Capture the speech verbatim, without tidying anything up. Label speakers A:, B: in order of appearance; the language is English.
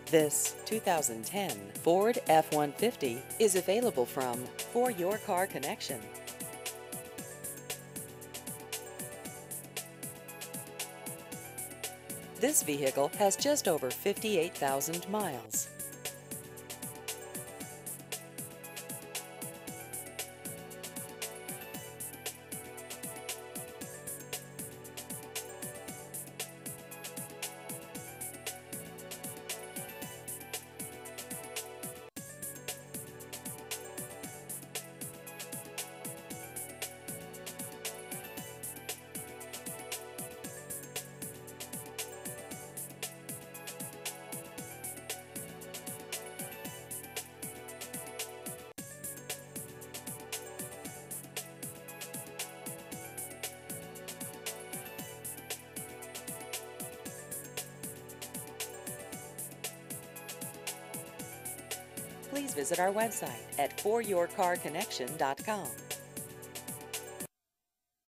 A: This two thousand ten Ford F one fifty is available from For Your Car Connection. This vehicle has just over fifty-eight thousand miles. Please visit our website at for your car connection dot com.